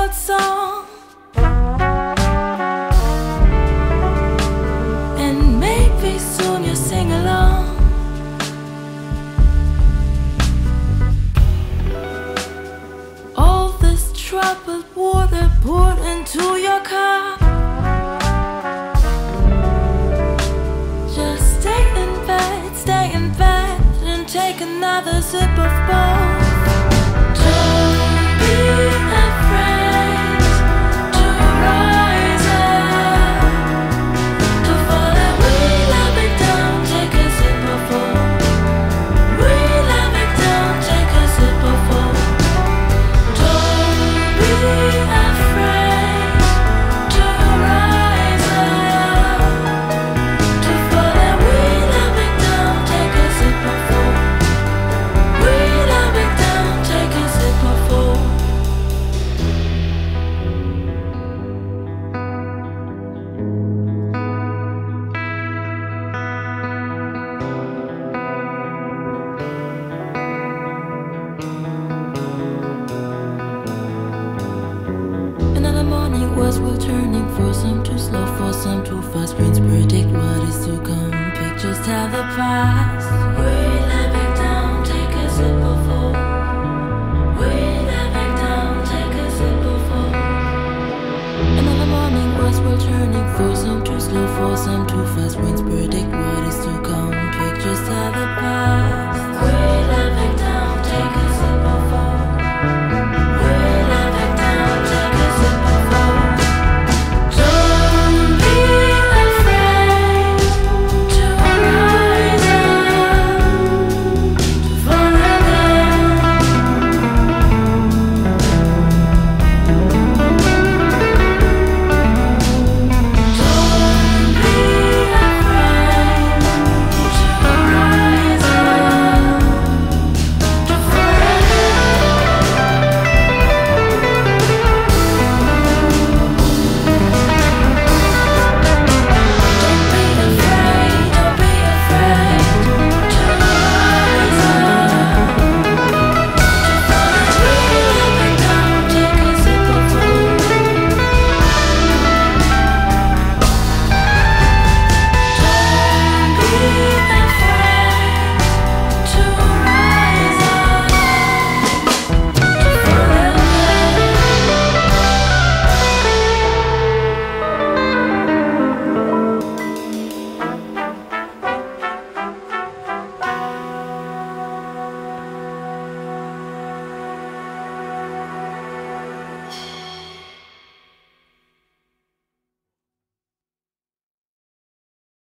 old song, and maybe soon you'll sing along. All this troubled water poured into your cup. Just stay in bed, and take another sip of both. Don't be afraid to rise up, to fall and we love it down. Take a sip of both. We love it down. Take a sip of both. Don't be afraid to rise up, to fall and we love it down. Take a sip of both. We love it down. Take a sip of both. Another morning, words were turning, for some too slow, for some too fast. Brains predict what is to come, pictures tell the past. We love it down, take a sip of hope. We love it down, take a sip of hope. Another morning, words were turning, for some too slow, for some